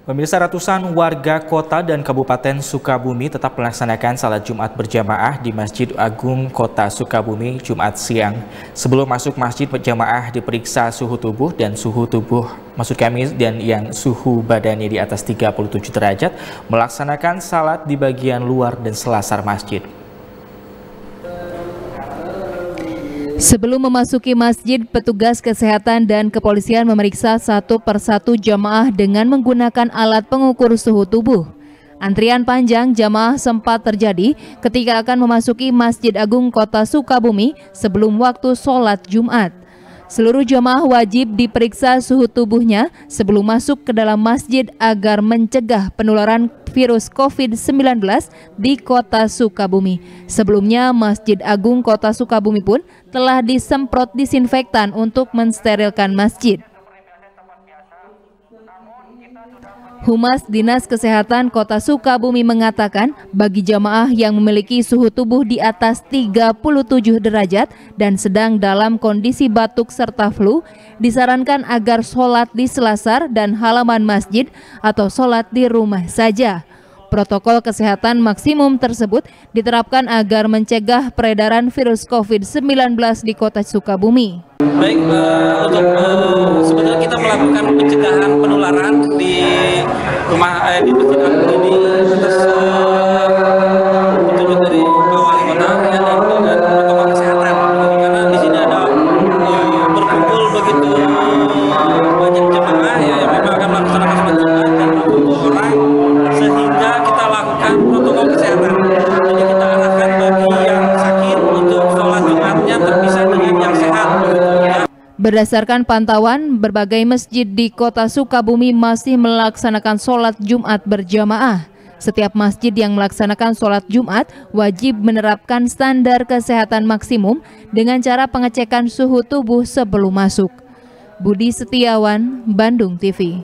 Pemirsa, ratusan warga kota dan Kabupaten Sukabumi tetap melaksanakan salat Jumat berjamaah di Masjid Agung Kota Sukabumi Jumat siang. Sebelum masuk masjid, berjamaah diperiksa suhu tubuh dan yang suhu badannya di atas 37 derajat melaksanakan salat di bagian luar dan selasar masjid. Sebelum memasuki masjid, petugas kesehatan dan kepolisian memeriksa satu persatu jamaah dengan menggunakan alat pengukur suhu tubuh. Antrian panjang jamaah sempat terjadi ketika akan memasuki Masjid Agung Kota Sukabumi sebelum waktu sholat Jumat. Seluruh jamaah wajib diperiksa suhu tubuhnya sebelum masuk ke dalam masjid agar mencegah penularan virus COVID-19 di Kota Sukabumi. Sebelumnya, Masjid Agung Kota Sukabumi pun telah disemprot disinfektan untuk mensterilkan masjid. Humas Dinas Kesehatan Kota Sukabumi mengatakan bagi jamaah yang memiliki suhu tubuh di atas 37 derajat dan sedang dalam kondisi batuk serta flu, disarankan agar sholat di selasar dan halaman masjid atau sholat di rumah saja. Protokol kesehatan maksimum tersebut diterapkan agar mencegah peredaran virus COVID-19 di Kota Sukabumi. Baik, sebenarnya kita melakukan pencegahan penularan di di Masjid Agung ini atas petunjuk dari Pak Wali Kota dan protokol kesehatan. Karena di sini ada berkumpul begitu banyak jemaah yang memang akan melaksanakan sholat Jumat dan berkumpul orang, sehingga kita lakukan protokol kesehatan. Jadi kita arahkan bagi yang sakit untuk sholat Jumatnya terpisah dengan yang sehat. Berdasarkan pantauan, berbagai masjid di Kota Sukabumi masih melaksanakan sholat Jumat berjamaah. Setiap masjid yang melaksanakan sholat Jumat wajib menerapkan standar kesehatan maksimum dengan cara pengecekan suhu tubuh sebelum masuk. Budi Setiawan, Bandung TV.